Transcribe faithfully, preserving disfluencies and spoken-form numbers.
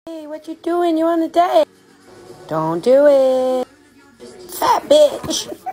Hey, what you doing? You on a date? Don't do it. Fat bitch.